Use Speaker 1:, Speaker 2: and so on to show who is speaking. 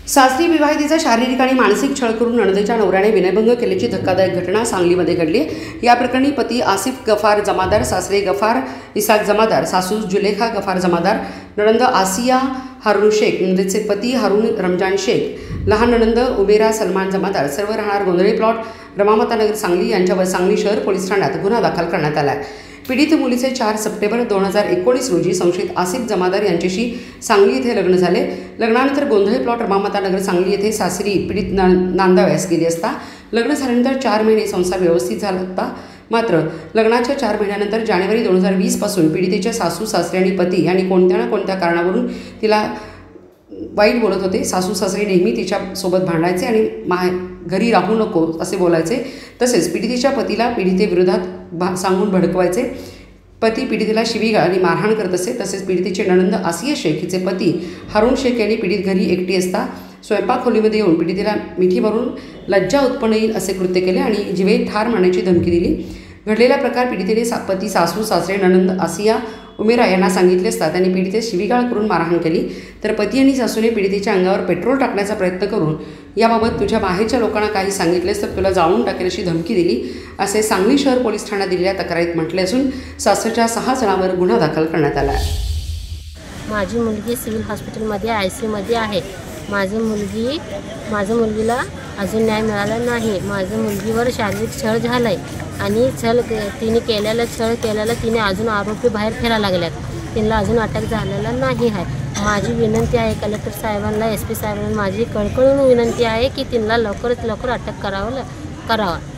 Speaker 1: सासरी विवाहितेचा शारीरिक आणि मानसिक छळ करून नणंदेच्या नवऱ्याने विनयभंग केल्याची धक्कादायक घटना सांगलीमध्ये घडली। या प्रकरणी पती आसिफ गफार जमादार, सासरे गफार इसाक जमादार, सासू जुलेखा गफार जमादार, नणंद आसिया हारून शेख, नणंदेचे पती हारून रमजान शेख, लहान नणंद उमेरा सलमान जमादार, सर्व राहणार गोंधळे प्लॉट रमामातानगर सांगली यांच्यावर सांगली शहर पोलीस ठाण्यात गुन्हा दाखल करण्यात आला आहे। पीडित मुलीचे 4 सप्टेंबर 2019 रोजी संशयित आसिफ जमादार यांच्याशी सांगली येथे लग्न झाले। लग्नानंतर गोंधळे प्लॉट रमामातानगर सांगली येथे सासरी पीडित नांदाव्यास गेली असता लग्न झाल्यानंतर 4 महिने संसार व्यवस्थित झाला होता। मात्र लग्नाच्या 4 महिन्यानंतर जानेवारी 2020 पासून पीडितेच्या सासू सासरे आणि पती यांनी कोणत्या ना कोणत्या कारणावरून तिला वाईट बोलत होते। सासू सासरे नेहमी तिच्यासोबत भांडायचे आणि घरी राहू नको असे बोलायचे। तसेच पीडितेच्या पतीला पीडितेविरोधात सांगून भडकवायचे। पती पीडितेला शिवीगाळ आणि मारहाण करत असे। तसेच पीडितेचे नणंद आसिया शेख हिचे पती हारून शेख यांनी पीडित घरी एकटी असता स्वयंपाक खोलीमध्ये येऊन पीडितेला मिठी मारून लज्जा उत्पन्न येईल असे कृत्य केले आणि जीवे ठार मारण्याची धमकी दिली। घडलेला प्रकार पीडितेने पती, सासू सासरे, नणंद आसिया उमेरा यांना सांगितले असता त्यांनी पीडितेस शिवीगाळ करून मारहाण केली। तर पती आणि सासूने पीडितेच्या अंगावर पेट्रोल टाकण्याचा प्रयत्न करून याबाबत तुझ्या बाहेरच्या लोकांना काही सांगितलेस तर तुला जाळून टाकेल अशी धमकी दिली असे सांगली शहर पोलीस ठाण्यात दिलेल्या तक्रारीत म्हटले असून सासरच्या 6 जणांवर गुन्हा दाखल करण्यात आला आहे।
Speaker 2: माझी मुलगी सिव्हिल हॉस्पिटलमध्ये ICUमध्ये आहे। माझ्या मुलगीला अजून न्याय मिळाला नाही। माझ्या मुलगीवर शारीरिक छळ झाला आहे आणि तिने केलेला तिने अजून आरोपी बाहेर फिरायला लागल्यात। तिला अजून अटक झालेला नाही आहे। माझी विनंती आहे कलेक्टर साहेबांना, SP साहेबांना माझी कळकळून विनंती आहे की तिला लवकरात लवकर अटक करावा।